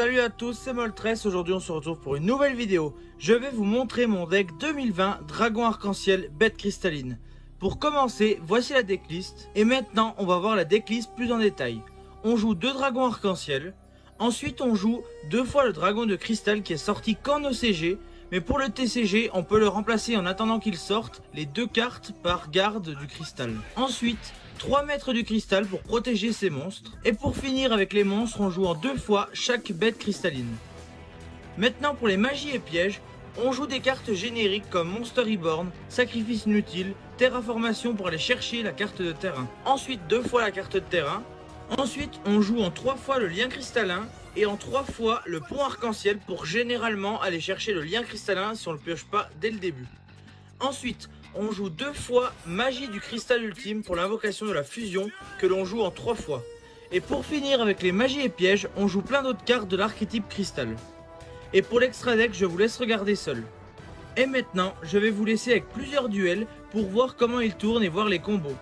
Salut à tous, c'est Moltres. Aujourd'hui on se retrouve pour une nouvelle vidéo. Je vais vous montrer mon deck 2020 Dragon Arc-en-Ciel Bête Cristalline. Pour commencer, voici la decklist. Et maintenant on va voir la decklist plus en détail. On joue 2 dragons arc-en-ciel. Ensuite on joue 2 fois le dragon de cristal qui est sorti qu'en OCG. Mais pour le TCG, on peut le remplacer en attendant qu'il sorte les 2 cartes par garde du cristal. Ensuite, 3 mètres du cristal pour protéger ces monstres. Et pour finir avec les monstres, on joue en 2 fois chaque bête cristalline. Maintenant pour les magies et pièges, on joue des cartes génériques comme Monster Reborn, Sacrifice inutile, Terraformation pour aller chercher la carte de terrain. Ensuite 2 fois la carte de terrain. Ensuite on joue en 3 fois le lien cristallin et en 3 fois le pont arc-en-ciel pour généralement aller chercher le lien cristallin si on ne le pioche pas dès le début. Ensuite on joue 2 fois magie du cristal ultime pour l'invocation de la fusion que l'on joue en 3 fois. Et pour finir avec les magies et pièges, on joue plein d'autres cartes de l'archétype cristal. Et pour l'extra deck, je vous laisse regarder seul. Et maintenant, je vais vous laisser avec plusieurs duels pour voir comment ils tournent et voir les combos.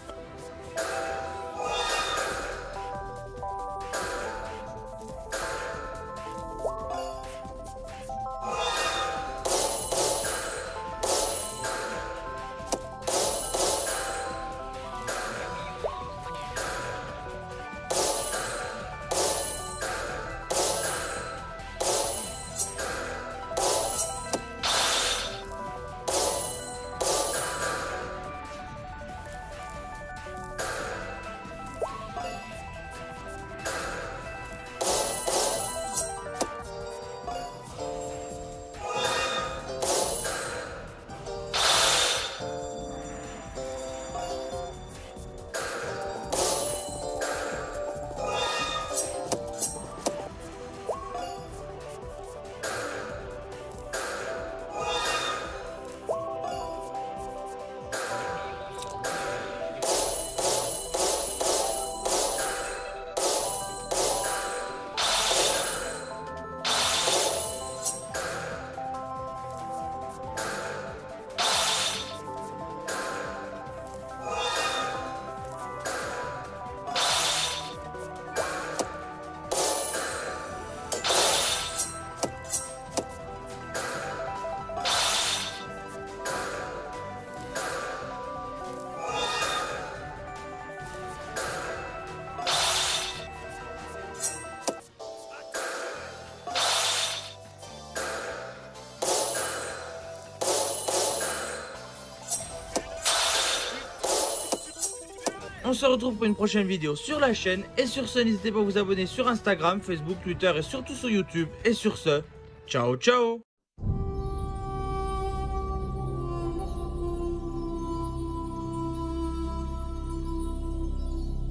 On se retrouve pour une prochaine vidéo sur la chaîne. Et sur ce, n'hésitez pas à vous abonner sur Instagram, Facebook, Twitter et surtout sur YouTube. Et sur ce, ciao ciao.